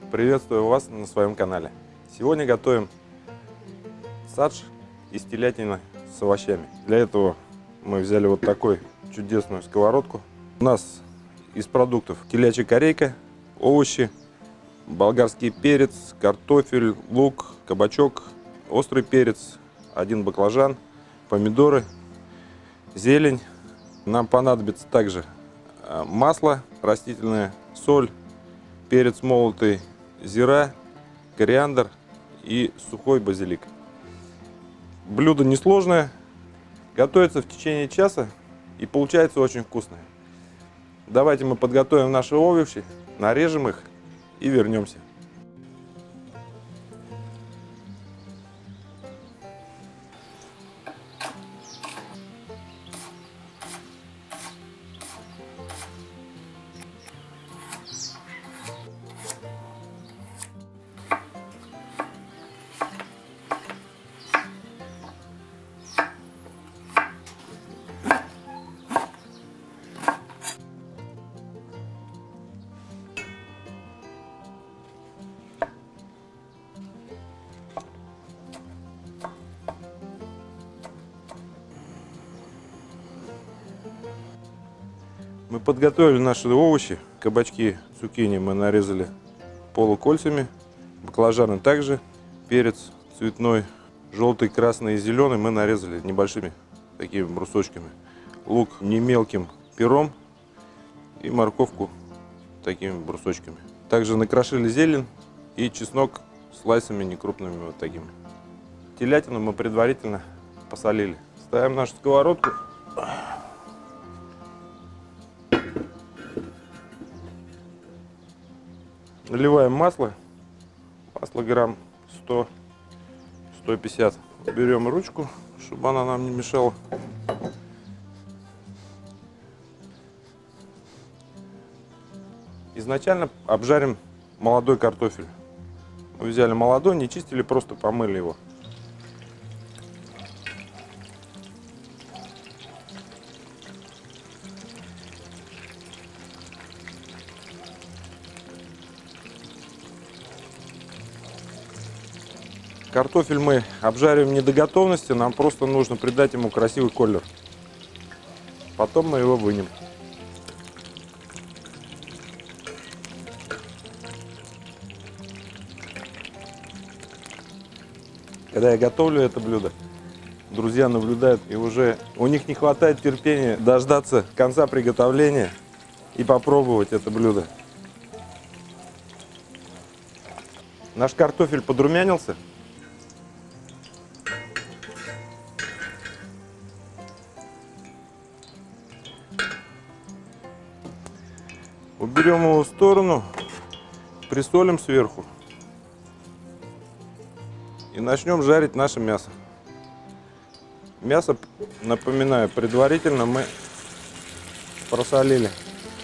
Приветствую вас на своем канале. Сегодня готовим садж из телятины с овощами. Для этого мы взяли вот такую чудесную сковородку. У нас из продуктов телячья корейка, овощи, болгарский перец, картофель, лук, кабачок, острый перец, 1 баклажан, помидоры, зелень. Нам понадобится также масло растительное, соль, перец молотый, зира, кориандр и сухой базилик. Блюдо несложное, готовится в течение часа и получается очень вкусное. Давайте мы подготовим наши овощи, нарежем их и вернемся. Мы подготовили наши овощи. Кабачки, цукини мы нарезали полукольцами, баклажаны также, перец цветной, желтый, красный и зеленый мы нарезали небольшими такими брусочками, лук не мелким пером и морковку такими брусочками. Также накрошили зелень и чеснок слайсами некрупными вот такими. Телятину мы предварительно посолили. Ставим нашу сковородку. Наливаем масло грамм 100-150. Берем ручку, чтобы она нам не мешала. Изначально обжарим молодой картофель. Мы взяли молодой, не чистили, просто помыли его. Картофель мы обжариваем не до готовности, нам просто нужно придать ему красивый колер. Потом мы его вынем. Когда я готовлю это блюдо, друзья наблюдают, и уже у них не хватает терпения дождаться конца приготовления и попробовать это блюдо. Наш картофель подрумянился. Уберем его в сторону, присолим сверху и начнем жарить наше мясо. Мясо, напоминаю, предварительно мы просолили.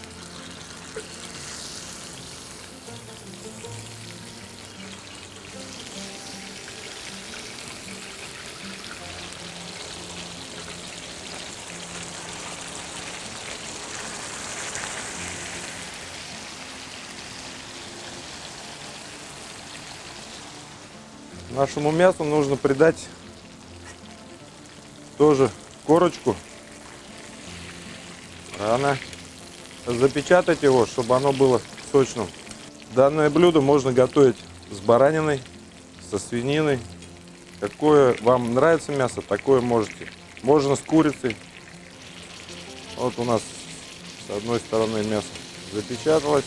Нашему мясу нужно придать тоже корочку. Запечатать его, чтобы оно было сочным. Данное блюдо можно готовить с бараниной, со свининой. Какое вам нравится мясо, такое можете. Можно с курицей. Вот у нас с одной стороны мясо запечаталось.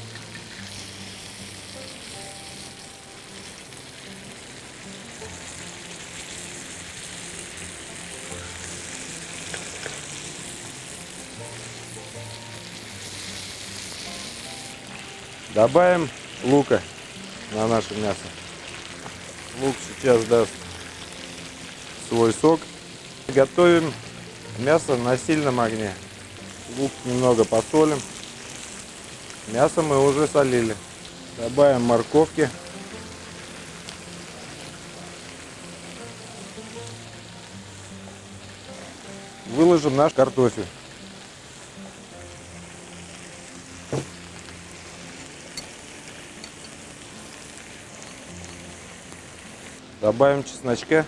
Добавим лука на наше мясо. Лук сейчас даст свой сок. Готовим мясо на сильном огне. Лук немного посолим. Мясо мы уже солили. Добавим морковки. Выложим наш картофель. Добавим чесночка.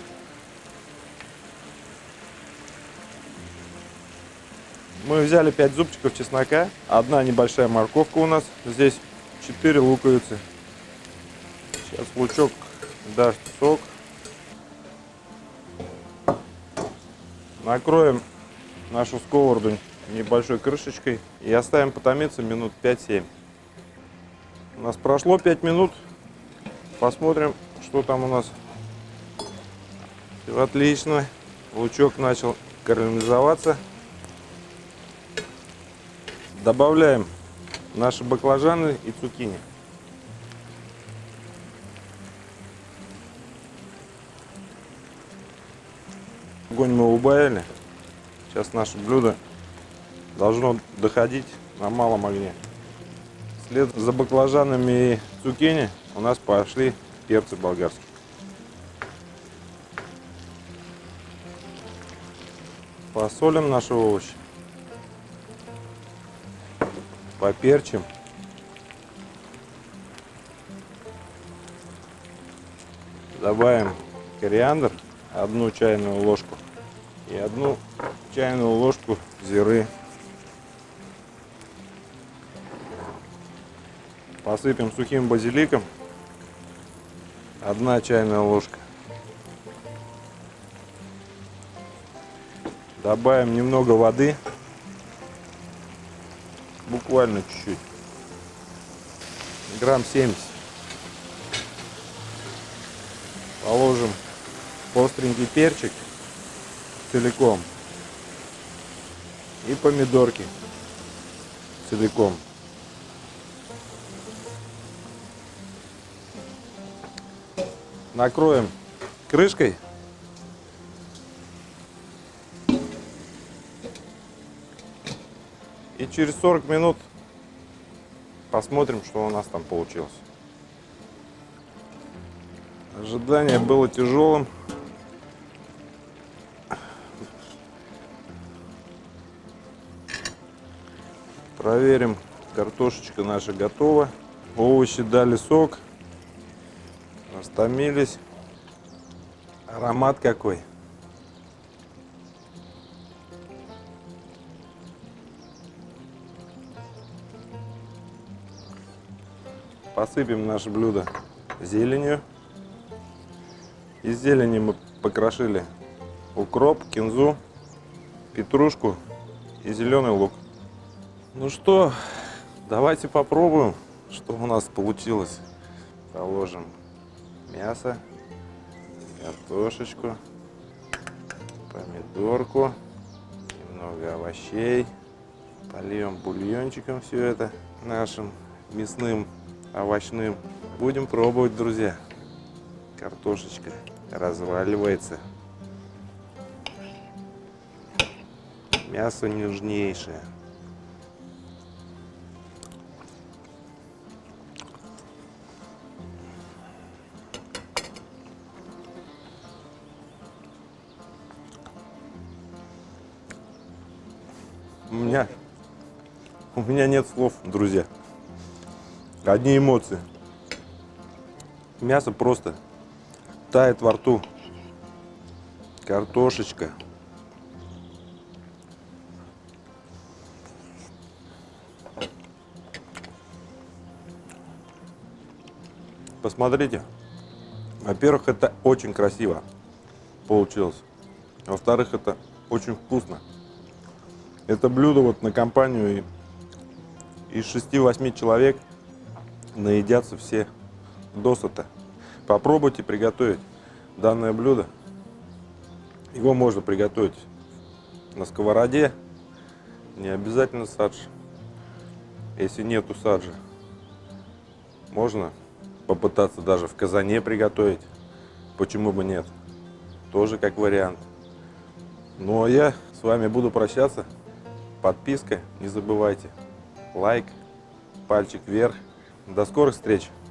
Мы взяли 5 зубчиков чеснока, одна небольшая морковка у нас, здесь 4 луковицы. Сейчас лучок даст сок. Накроем нашу сковороду небольшой крышечкой и оставим потомиться минут 5-7. У нас прошло 5 минут. Посмотрим, что там у нас. Все отлично. Лучок начал карамелизоваться. Добавляем наши баклажаны и цукини. Огонь мы убавили. Сейчас наше блюдо должно доходить на малом огне. Вслед за баклажанами и цукини у нас пошли перцы болгарские. Посолим наши овощи. Поперчим. Добавим кориандр, 1 чайную ложку, и 1 чайную ложку зиры. Посыпем сухим базиликом, 1 чайная ложка. Добавим немного воды. Буквально чуть-чуть, грамм 70. Положим остренький перчик целиком и помидорки целиком. Накроем крышкой. И через 40 минут посмотрим, что у нас там получилось. Ожидание было тяжелым. Проверим, картошечка наша готова. Овощи дали сок. Растомились. Аромат какой. Посыпем наше блюдо зеленью. Из зелени мы покрошили укроп, кинзу, петрушку и зеленый лук. Ну что, давайте попробуем, что у нас получилось. Положим мясо, картошечку, помидорку, немного овощей. Польем бульончиком все это нашим мясным, овощным. Будем пробовать, друзья. Картошечка разваливается. Мясо нежнейшее. У меня нет слов, друзья. Одни эмоции. Мясо просто тает во рту. Картошечка. Посмотрите. Во-первых, это очень красиво получилось. Во-вторых, это очень вкусно. Это блюдо вот на компанию из 6-8 человек наедятся все досыта. Попробуйте приготовить данное блюдо. Его можно приготовить на сковороде, не обязательно садж. Если нету саджа, можно попытаться даже в казане приготовить. Почему бы нет? Тоже как вариант. Ну а я с вами буду прощаться. Подписка, не забывайте. Лайк, пальчик вверх. До скорых встреч!